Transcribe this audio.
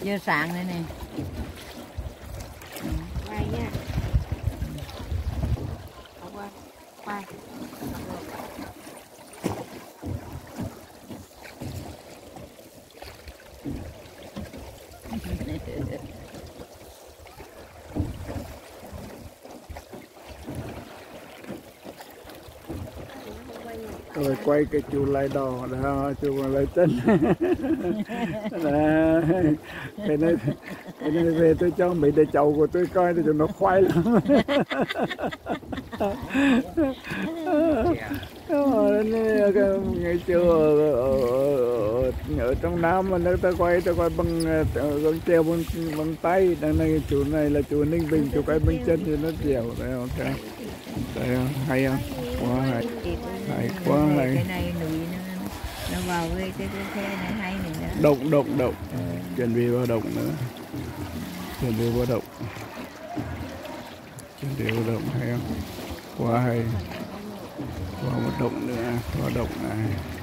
Giờ sáng này nè. Quay nha. Quay. Rồi quay cái chú lại đỏ đó, chú lại chân. Cái này về tôi cho mấy đứa cháu của tôi coi thì nó khoái lắm. Ngày xưa ở trong Nam mà tôi quay bằng treo bằng tay. Đằng này chú này là chú Ninh Bình, chú quay bằng chân thì nó dẻo đấy không? Đấy không? Hay không? Quá hay. Hay quá hay. Cái này núi nó vào cái xe này hay nữa. Động. Chuẩn bị vào động nữa. Chuẩn bị vào động hay không? Quá hay. Qua một động nữa, qua động này.